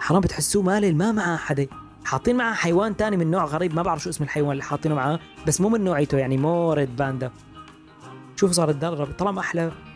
حرام بتحسوه مالل ما معاه حدا. حاطين معاه حيوان تاني من نوع غريب ما بعرف شو اسم الحيوان اللي حاطينه معاه، بس مو من نوعيته يعني، مو ريد باندا. شوف صار تدرب طالما احلى